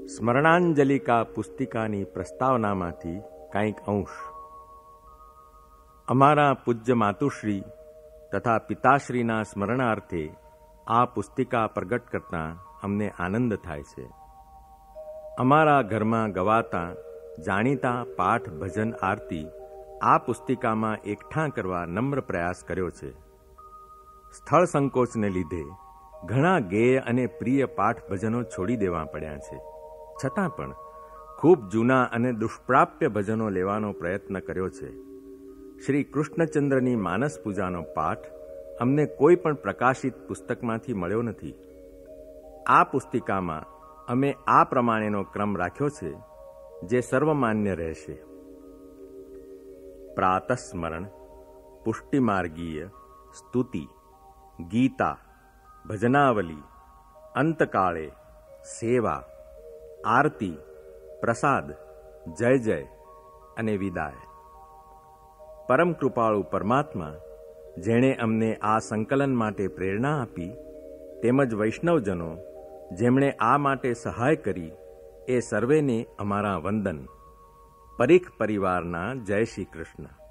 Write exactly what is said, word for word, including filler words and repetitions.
સ્મરણાંજલિકા પુસ્તિકાની પ્રસ્તાવનામાંથી કંઈક અંશ. અમારા પૂજ્ય માતુશ્રી તથા પિતાશ્રીના સ્મરણાર્થે આ પુસ્તિકા પ્રગટ કરતાં અમને આનંદ થાય છે. અમારા ઘરમાં ગવાતા જાણીતા પાઠ ભજન આરતી આ પુસ્તિકામાં એકઠાં કરવા નમ્ર પ્રયાસ કર્યો છે. સ્થળ સંકોચને લીધે ઘણા ગેય અને પ્રિય પાઠ ભજનો છોડી દેવા પડ્યા છે. છતાં પણ ખૂબ જૂના અને દુષ્પ્રાપ્ય ભજનો લેવાનો પ્રયત્ન કર્યો છે. શ્રી કૃષ્ણચંદ્રની માનસ પૂજાનો પાઠ અમને કોઈ પણ પ્રકાશિત પુસ્તકમાંથી મળ્યો નથી. આ પુસ્તિકામાં અમે આ પ્રમાણેનો ક્રમ રાખ્યો છે, જે સર્વમાન્ય રહેશે. પ્રાતસ્મરણ, પુષ્ટિમાર્ગીય, સ્તુતિ, ગીતા, ભજનાવલી, અંતકાળે, સેવા, આરતી, પ્રસાદ, જય જય અને વિદાય. પરમ કૃપાળુ પરમાત્મા, જેણે અમને આ સંકલન માટે પ્રેરણા આપી, તેમજ વૈષ્ણવજનો જેમણે આ માટે સહાય કરી, એ સર્વેને અમારા વંદન. પરીખ પરિવારના જય શ્રી કૃષ્ણ.